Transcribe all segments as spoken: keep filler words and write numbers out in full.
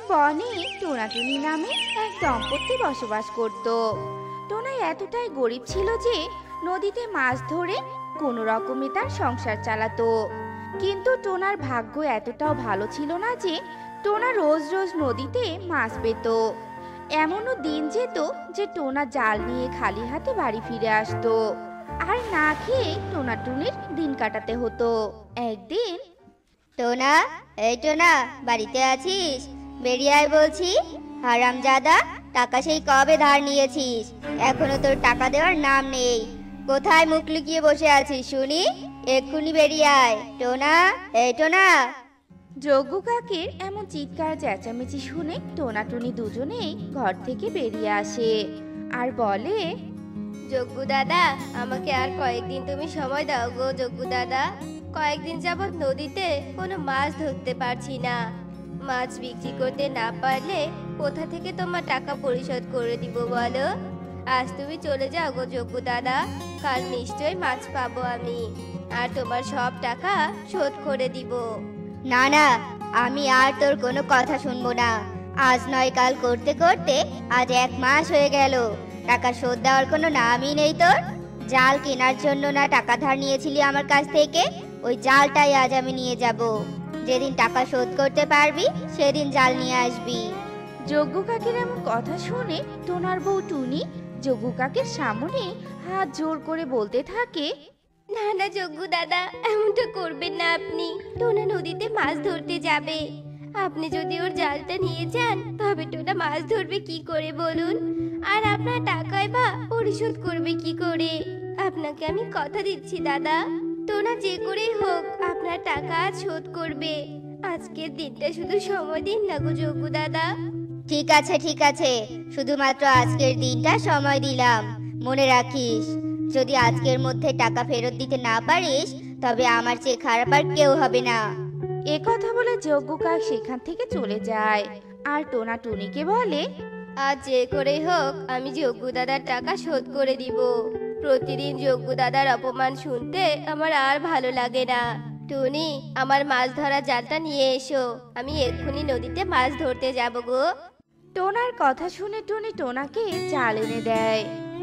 বনে টোনাটুনি নামে এক দম্পতি বসবাস করত। টোনা এতটাই গরিব ছিল যে নদীতে মাছ ধরে কোনো রকমে তার সংসার চালাতো। কিন্তু টোনার ভাগ্য এতটাও ভালো ছিল না যে টোনা রোজ রোজ নদীতে মাছ পেত। এমনও দিন যেত যে টোনা জাল নিয়ে খালি হাতে বাড়ি ফিরে আসতো, আর না খেয়ে টোনাটুনির দিন কাটাতে হতো। একদিন, টোনা, এই টোনা, বাড়িতে আছিস? বেরিয়ে আয় বলছি। হারামজাদা, টাকা সেই কবে ধার নিয়েছিস, এখনো তোর টাকা দেওয়ার নাম নেই। কোথায় মুখ লুকিয়ে বসে আছিস শুনি? এক্ষুনি বেরিয়ে আয়। টোনা, এই টোনা। যজ্ঞ কাকের এমন চিৎকার চেঁচামেচি শুনে টোনাটুনি দুজনেই ঘর থেকে বেরিয়ে আসে আর বলে, যজ্ঞ দাদা, আমাকে আর কয়েকদিন তুমি সময় দাও গো যজ্ঞ দাদা। কয়েকদিন যাবৎ নদীতে কোনো মাছ ধরতে পারছি না। মাছ বিক্রি করতে না পারলে কোথা থেকে তোমার টাকা পরিশোধ করে দিব বলো? আজ তুমি চলে যাও গো যজ্ঞ দাদা, কাল নিশ্চয়ই মাছ পাবো আমি, আর তোমার সব টাকা শোধ করে দিব। না না, আমি আর তোর কোনো কথা শুনবো না। আজ নয় কাল করতে করতে আজ এক মাস হয়ে গেল, টাকা শোধ দেওয়ার কোনো নামই নেই তোর। জাল কেনার জন্য না টাকা ধার নিয়েছিলি আমার কাছ থেকে, ওই জালটাই আজ আমি নিয়ে যাব। যেদিন টাকা শোধ করতে পারবি সেদিন জাল নিয়ে আসবি। যজ্ঞ কাকের এমন কথা শুনে টোনার বউ টুনি যজ্ঞ কাকের সামনে হাত জোর করে বলতে থাকে, না না যজ্ঞ দাদা, এমনটা করবেন না আপনি। টোনা নদীতে মাছ ধরতে যাবে, আপনি যদি ওর জালটা নিয়ে যান তবে টোনা মাছ ধরবে কি করে বলুন? আর আপনার টাকায় বা পরিশোধ করবে কি করে? আপনাকে আমি কথা দিচ্ছি দাদা, টোনা যে করেই হোক আপনার টাকা আজ শোধ করবে। আজকের দিনটা শুধু সময় দিন না গো যজ্ঞ দাদা। ঠিক আছে ঠিক আছে, শুধুমাত্র আজকের দিনটা সময় দিলাম। মনে রাখিস, যদি আজকের মধ্যে টাকা ফেরত দিতে না পারিস তবে আমার চেয়ে খারাপ আর কেউ হবে না। এ কথা বলে যজ্ঞ কাক সেখান থেকে চলে যায় আর টোনা টুনিকে বলে, আজ যে করেই হোক আমি যজ্ঞ দাদার টাকা শোধ করে দিব। প্রতিদিন যজ্ঞ দাদার অপমান শুনতে আমার আর ভালো লাগে না। টুনি, আমার মাছ ধরা জালটা নিয়ে এসো, আমি এক্ষুনি নদীতে মাছ ধরতে যাব গো। টোনার কথা শুনে টুনি টোনাকে জাল এনে দেয়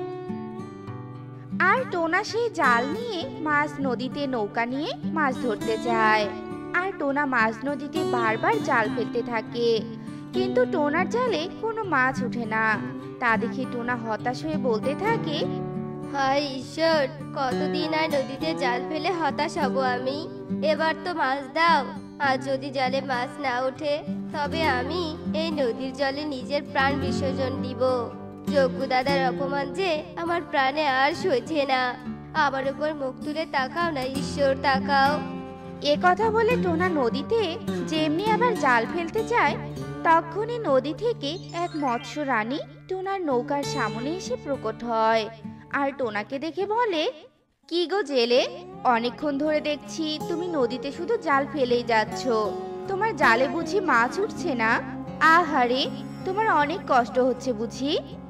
আর টোনা সেই জাল নিয়ে মাছ নদীতে নৌকা নিয়ে মাছ ধরতে যায়। আর টোনা মাছ নদীতে বারবার জাল ফেলতে থাকে, কিন্তু টোনার জালে কোনো মাছ ওঠে না। তা দেখে টোনা হতাশ হয়ে বলতে থাকে, হায় ঈশ্বর, কতদিন আর নদীতে জাল ফেলে হতাশ হব আমি। এবার তো মাছ দাও। আর যদি জালে মাছ না ওঠে তবে আমি এই নদীর জলে নিজের প্রাণ বিসর্জন দিব। যজ্ঞ দাদার অপমান যে আমার প্রাণে আর সইছে না। আমার উপর মুখ তুলে তাকাও না ঈশ্বর, তাকাও। এ কথা বলে টোনা নদীতে যেমনি আবার জাল ফেলতে যায়, তখনই নদী থেকে এক মৎস্য রানী টোনার নৌকার সামনে এসে প্রকট হয় আর টোনাকে দেখে বলে, কি গো জেলে, অনেকক্ষণ ধরে দেখছি তুমি নদীতে শুধু জাল ফেলেই যাচ্ছ, তোমার জালে বুঝি মাছ উঠছে না? আহারে, তোমার অনেক কষ্ট হচ্ছে বুঝি?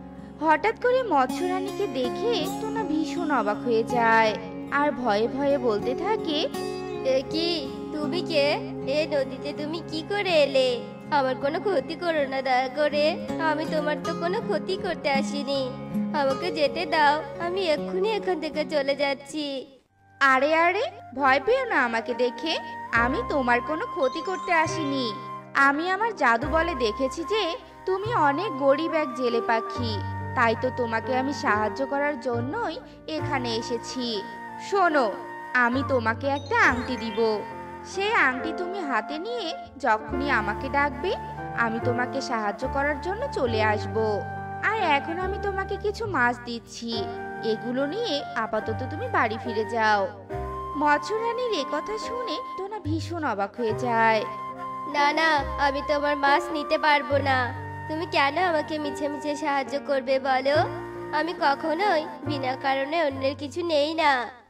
হঠাৎ করে মৎস্য রানীকে দেখে টোনা ভীষণ অবাক হয়ে যায় আর ভয়ে ভয়ে বলতে থাকে, এ কি, তুমি কে? এ নদীতে তুমি কি করে এলে? আমার কোনো ক্ষতি করো না দয়া করে, আমি তোমার তো কোনো ক্ষতি করতে আসিনি। আমাকে যেতে দাও, আমি এক্ষুনি এখান থেকে চলে যাচ্ছি। আরে আরে, ভয় পেও না আমাকে দেখে, আমি তোমার কোনো ক্ষতি করতে আসিনি। আমি আমার জাদু বলে দেখেছি যে তুমি অনেক গরিব এক জেলে পাখি, তাই তো তোমাকে আমি সাহায্য করার জন্যই এখানে এসেছি। শোনো, আমি তোমাকে একটা আংটি দিব, সেই আংটি তুমি হাতে নিয়ে যখনই আমাকে ডাকবে আমি তোমাকে সাহায্য করার জন্য চলে আসব। আর এখন আমি তোমাকে কিছু মাছ দিচ্ছি, এগুলো নিয়ে আপাতত তুমি বাড়ি ফিরে যাও। মৎস্য রানীর এ কথা শুনে টোনা ভীষণ অবাক হয়ে যায়। না না, আমি তোমার মাছ নিতে পারবো না। তুমি কেন আমাকে মিছে মিছে সাহায্য করবে বলো? আমি কখনোই বিনা কারণে অন্যের কিছু নেই না।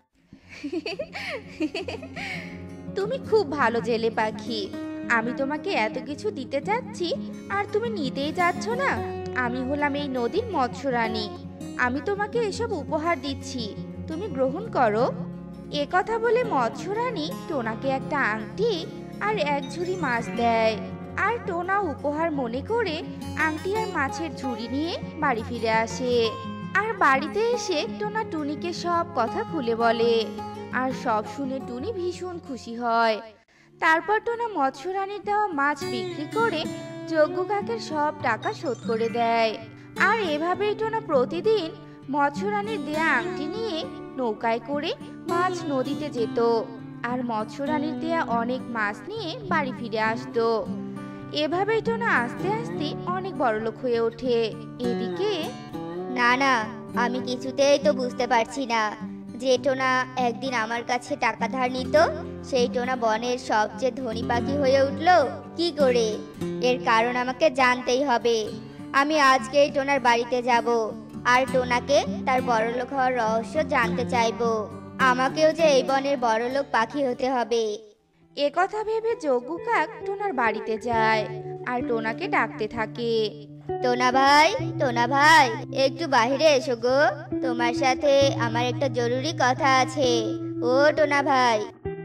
তুমি খুব ভালো জেলে পাখি, আমি তোমাকে এত কিছু দিতে যাচ্ছি আর তুমি নিতেই যাচ্ছ না। আমি হলাম এই নদীর মৎস্য রানী, আমি তোমাকে এসব উপহার দিচ্ছি, তুমি গ্রহণ করো। এ কথা বলে মৎস্য রানী টোনাকে একটা আংটি আর এক ঝুড়ি মাছ দেয়। আর টোনা উপহার মনে করে আংটি আর মাছের ঝুড়ি নিয়ে বাড়ি ফিরে আসে। আর বাড়িতে এসে টোনা টুনিকে সব কথা খুলে বলে, আর সব শুনে টুনি ভীষণ খুশি হয়। তারপর টোনা মৎস্য রানীর দেওয়া মাছ বিক্রি করে যজ্ঞ কাকের সব টাকা শোধ করে দেয়। আর এভাবেই টোনা প্রতিদিন মৎস্য রানীর দেয়া আংটি নিয়ে নৌকায় করে মাছ নদীতে যেত, আর মৎস্য রানীর দেয়া অনেক মাছ নিয়ে বাড়ি ফিরে আসতো। এভাবেই টোনা আস্তে আস্তে অনেক বড়লোক হয়ে ওঠে। এদিকে না না, আমি কিছুতেই তো বুঝতে পারছি না যে টোনা একদিন আমার কাছে টাকা ধার নিত, সেই টোনা বনের সবচেয়ে ধনী পাখি হয়ে উঠলো কি করে? এর কারণ আমাকে জানতেই হবে। আমি আজকে এই টোনার বাড়িতে যাব আর টোনাকে তার বড়লোক হওয়ার রহস্য জানতে চাইবো। আমাকেও যে এই বনের বড়লোক পাখি হতে হবে। এ কথা ভেবে যজ্ঞ কাক টোনার বাড়িতে যায় আর টোনাকে ডাকতে থাকে। টোনা ভাই, টোনা ভাই, একটু বাইরে এসো গো, তোমার সাথে আমার একটা জরুরি কথা আছে। ও টোনা ভাই।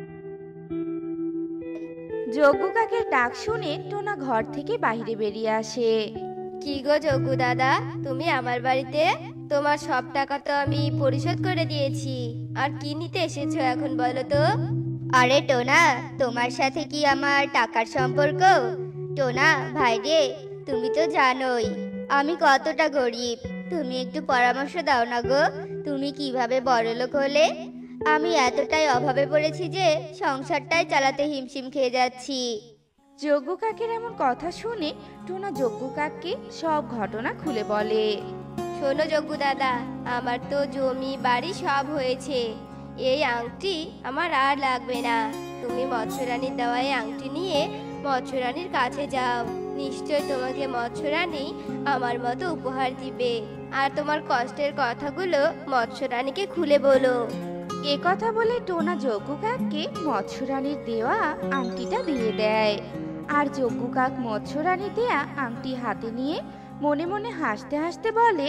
যজ্ঞ কাকের ডাক শুনে টোনা ঘর থেকে বাইরে বেরিয়ে আসে। কি গো যজ্ঞ দাদা, তুমি আমার বাড়িতে? তোমার সব টাকা তো আমি পরিশোধ করে দিয়েছি, আর কি নিতে এসেছো এখন বলো তো? আরে টোনা, তোমার সাথে কি আমার টাকার সম্পর্ক? টোনা ভাই রে, তুমি তো জানোই আমি কতটা গরিব। তুমি একটু পরামর্শ দাও না গো, তুমি কিভাবে বড়লোক হলে? আমি এতটাই অভাবে পড়েছি যে সংসারটাই চালাতে হিমশিম খেয়ে যাচ্ছি। যজ্ঞ কাকের এমন কথা শুনে টোনা যজ্ঞ কাককে সব ঘটনা খুলে বলে। শোনো যজ্ঞ দাদা, আমার তো জমি বাড়ি সব হয়েছে, এই আংটি আমার আর লাগবে না। তুমি মৎস্যরানীর দেওয়া এই আংটি নিয়ে মৎস্যরানীর কাছে যাও, নিশ্চয় তোমাকে মৎস্যরানী আমার মতো উপহার দিবে। আর তোমার কষ্টের কথাগুলো মৎস্যরানীকে খুলে বলো। এ কথা বলে টোনা যজ্ঞ কাককে মৎস্য রানীর দেওয়া আংটিটা দিয়ে দেয়। আর যজ্ঞ কাক মৎস্য রানীর দেয়া আংটি হাতে নিয়ে মনে মনে হাসতে হাসতে বলে,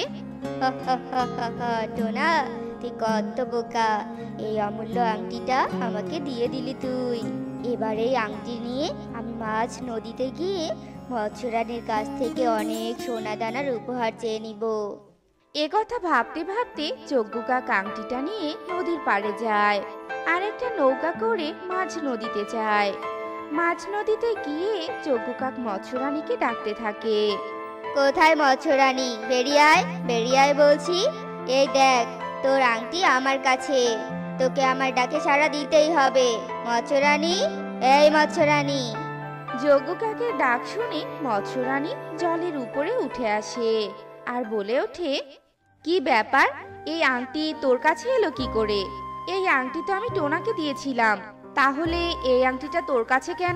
টোনা তুই কত বোকা, এই অমূল্য আংটিটা আমাকে দিয়ে দিলি তুই। এবার এই আংটি নিয়ে আমি মাছ নদীতে গিয়ে মৎস্যরানীর কাছ থেকে অনেক সোনা দানার উপহার চেয়ে নিব। এ কথা ভাবতে ভাবতে যজ্ঞ কাক আংটিটা নিয়ে নদীর পাড়ে যায় আর একটা নৌকা করে মাছ নদীতে যায়। মাছ নদীতে গিয়ে যজ্ঞ কাক মৎস্য রানীকে ডাকতে থাকে। কোথায় মৎস্যরানী? বেরিয়ে আয়, বেরিয়ে আয় বলছি। এই দেখ, তোর আংটি আমার কাছে, তোকে আমার ডাকে সাড়া দিতেই হবে। মৎস্যরানী, এই মৎস্যরানী। যজ্ঞ কাকের ডাক শুনে মৎস্য রানী জলের উপরে উঠে আসে আর বলে ওঠে, কি ব্যাপার, এই আংটি তোর কাছে এলো কি করে? এই আংটি তো আমি টোনাকে দিয়েছিলাম, তাহলে এই আংটিটা তোর কাছে কেন?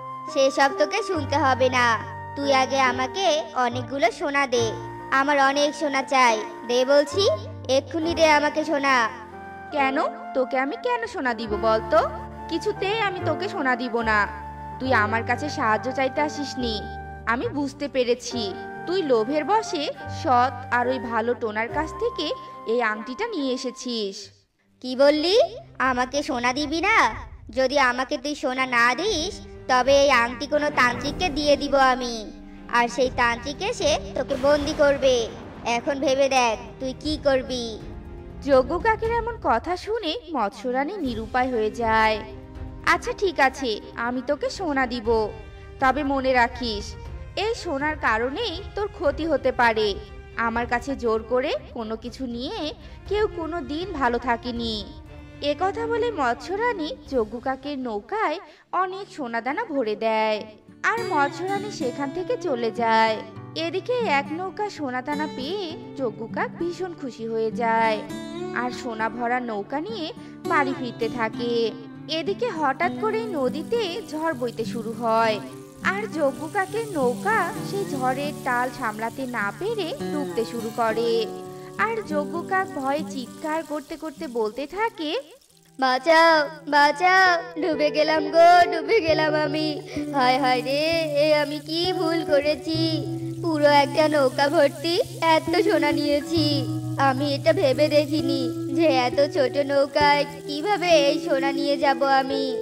সেসব তোকে শুনতে হবে না, তুই আগে আমাকে অনেকগুলো সোনা দে। আমার অনেক সোনা চাই, দে বলছি, এক্ষুনি দে আমাকে সোনা। কেন? তোকে আমি কেন সোনা দিব বলতো? কিছুতেই আমি তোকে সোনা দিব না। তুই আমার কাছে সাহায্য চাইতে আসিসনি, আমি বুঝতে পেরেছি। তুই লোভের বশে সৎ আর ওই ভালো টোনার কাছ থেকে এই আংটিটা নিয়ে এসেছিস। কি বললি? আমাকে সোনা দিবি না? যদি আমাকে তুই সোনা না দিস তবে এই আংটি কোনো তান্ত্রিককে দিয়ে দিব আমি, আর সেই তান্ত্রিক এসে তোকে বন্দি করবে। এখন ভেবে দেখ তুই কি করবি। যজ্ঞ কাকের এমন কথা শুনে মৎস্যরানী নিরুপায় হয়ে যায়। আচ্ছা ঠিক আছে, আমি তোকে সোনা দিব, তবে মনে রাখিস এই সোনার কারণেই তোর ক্ষতি হতে পারে। আমার কাছে জোর করে কোনো কিছু নিয়ে কেউ কোনো দিন ভালো থাকেনি। এ কথা বলে মৎস্যরানী যজ্ঞ কাকের নৌকায় অনেক সোনাদানা ভরে দেয় আর মৎস্যরানী সেখান থেকে চলে যায়। এদিকে এক নৌকা সোনাদানা পেয়ে যজ্ঞ কাক ভীষণ খুশি হয়ে যায় আর সোনা ভরা নৌকা নিয়ে বাড়ি ফিরতে থাকে। এদিকে হঠাৎ করে নদীতে ঝড় বইতে শুরু হয় আর যজ্ঞ কাকের নৌকা সেই ঝড়ের টাল সামলাতে না পেরে ডুবতে শুরু করে। আর যজ্ঞ কাক ভয়ে চিৎকার করতে করতে বলতে থাকে, বাঁচাও, বাঁচাও, ডুবে গেলাম গো, ডুবে গেলাম আমি। হায় হায় রে, এ আমি কি ভুল করেছি? পুরো একটা নৌকা ভর্তি এত সোনা নিয়েছি, আমি এটা ভেবে দেখিনি যে এত ছোট নৌকায় কিভাবে এই সোনা নিয়ে যাব আমি।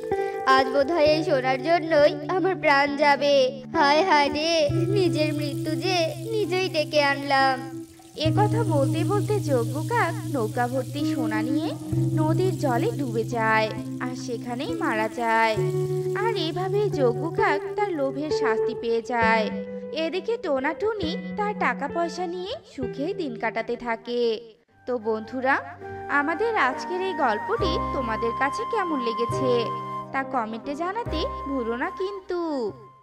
আজ বোধহয় এই সোনার জন্যই আমার প্রাণ যাবে। হায় হায় রে, নিজের মৃত্যু যে নিজেই ডেকে আনলাম। এ কথা বলতে বলতে যজ্ঞ কাক নৌকা ভর্তি সোনা নিয়ে নদীর জলে ডুবে যায় আর সেখানেই মারা যায়। আর এভাবে যজ্ঞ কাক তার লোভের শাস্তি পেয়ে যায়। এদিকে টোনা টুনি তার টাকা পয়সা নিয়ে সুখেই দিন কাটাতে থাকে। তো বন্ধুরা, আমাদের আজকের এই গল্পটি তোমাদের কাছে কেমন লেগেছে তা কমেন্টে জানাতে ভুলো না কিন্তু।